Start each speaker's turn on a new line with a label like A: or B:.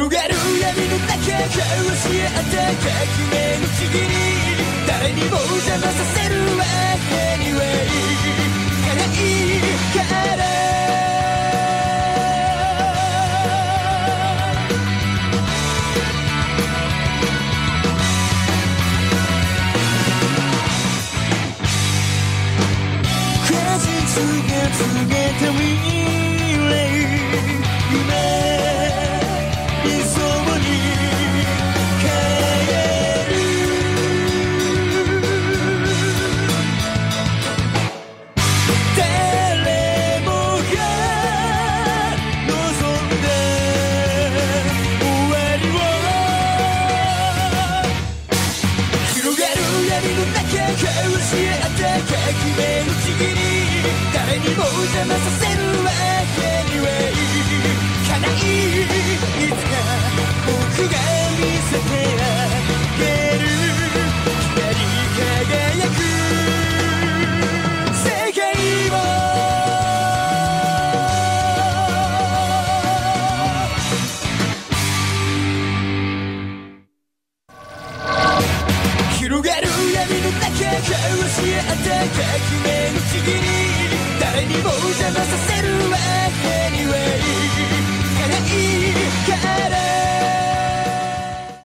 A: 広がる闇の中交わし合った革命のちぎり誰にも邪魔させるわけにはいかないから告げた未来夢理想に変える誰もが望んだ終わりを広がる闇の中交わし合った革命のちぎり誰にも邪魔させるわけにはいかないいつか僕が見せてあげる光り輝く世界を広がる闇の中交わし合った革命のちぎり誰にも邪魔させる